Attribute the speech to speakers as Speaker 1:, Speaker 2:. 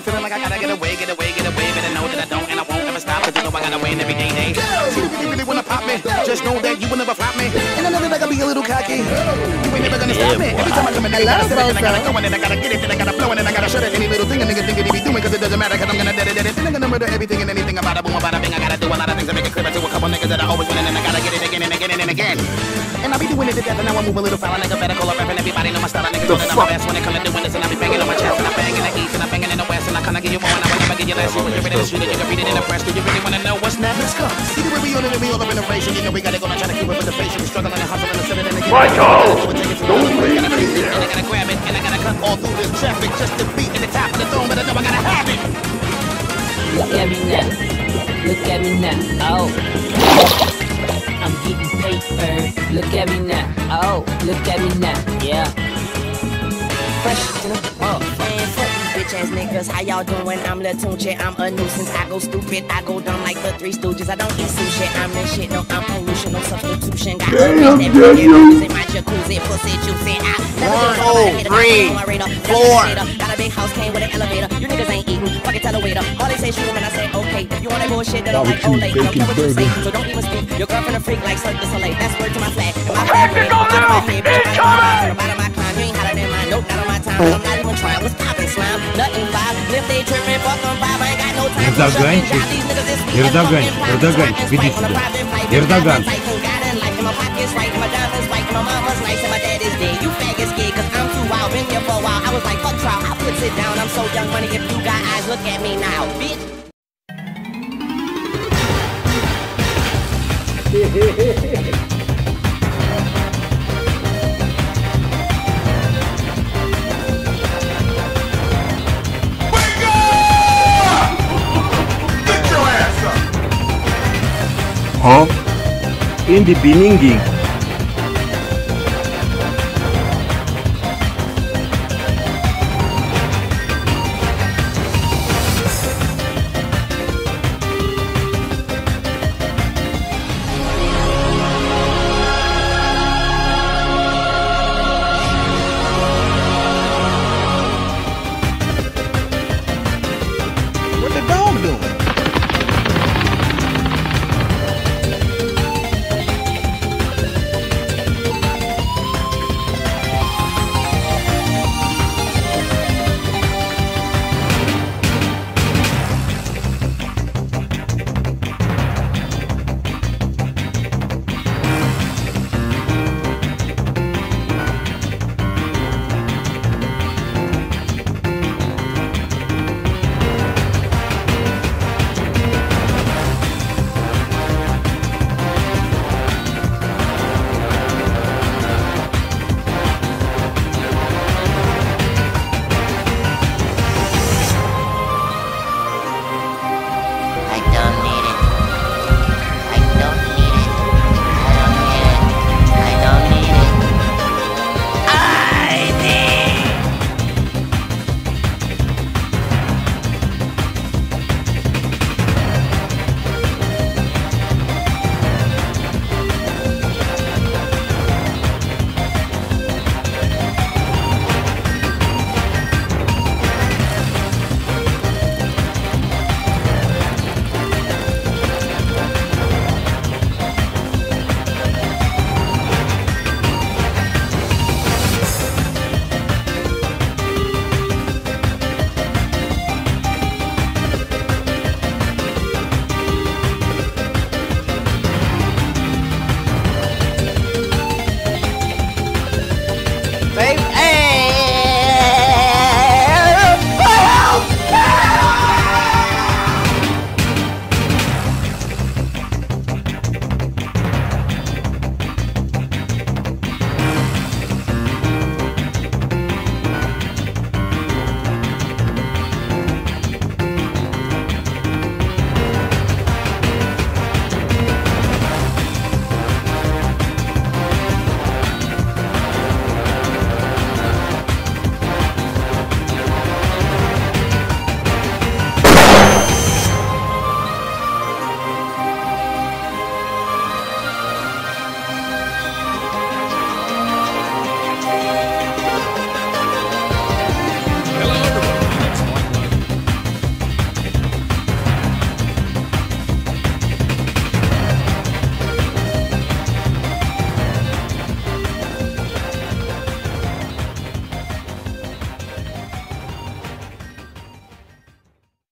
Speaker 1: feeling like I gotta get away. Better know that I don't and I won't ever stop. Cause you know I gotta win every day. See, you really wanna pop me. Just know that you will never flop me. And I know that I gotta be a little cocky. You ain't never gonna stop me. Every time I come in, I gotta set it, and I gotta go, and then I gotta get it, then I gotta flow, and then I gotta shut it. Any little thing a nigga think it be doing, cause it doesn't matter, cause I'm gonna dead it. Then I'm gonna murder everything and anything about a boom, about a bing. I gotta do a lot of things to make it clear to a couple niggas that I always win, and then I gotta get it again and again and again. And I be doing it to death, and now I move a little foul. Nigga better call up rapping, everybody know my style. Niggas know that I'm the best when it comes to doing this, and I be banging on my chest, and I bang in the east, and I banging in the west, and I kinda give you more, and I will never give you less. You read it in the street, you can read it in the press. Do you really wanna know what's next? Let's go. See the way we on it, and we all up in the race, and you know we gotta go and try to keep up with the face. We struggling and hustling and sitting in the game.
Speaker 2: Michael, don't leave me here.
Speaker 1: And I gotta grab it, and I gotta cut all through this traffic just to be at the top of the throne, but I know I gotta have it.
Speaker 3: Look at me now. Look at me now. Oh. I'm getting paper. Look at me now. Oh, look at me now. Yeah. Fresh to the
Speaker 4: Man, fuck these bitch ass niggas. How y'all doing? I'm Lil Tunche. I'm a nuisance. I go stupid. I go dumb like the Three Stooges. I don't eat sushi. I'm the shit. No, I'm pollution. No substitution. Got a bitch that bring in my jacuzzi. Pussy juicy. I never 1, 2, 3, 4. Got a big house. Came with an elevator. You niggas ain't eating. Fucking tell a waiter. All they say shoot 'em and I say okay. If you want that bullshit, then I'm like, oh, late. I don't care what you say. So don't even speak. Your girlfriend a freak like Cirque du Soleil. That's word to my flag. And my favorite. You ain't hotter than mine. Nope, not on my time. I'm not even trying. What's poppin', slime? Nothing vibe. If they trippin', fuck them vibe. I ain't got no time.
Speaker 5: Erdogan, видите сюда. Erdogan.
Speaker 4: My pockets right, my diamonds right, my mama's nice, and my dad is dead. You faggots scared, cause I'm too wild. Been here for a while. I was like, fuck trial. I put it down. I'm so young money. If you got eyes, look at me now, bitch.
Speaker 5: Huh? In the beginning.
Speaker 1: What the dog doing?
Speaker 4: Baby,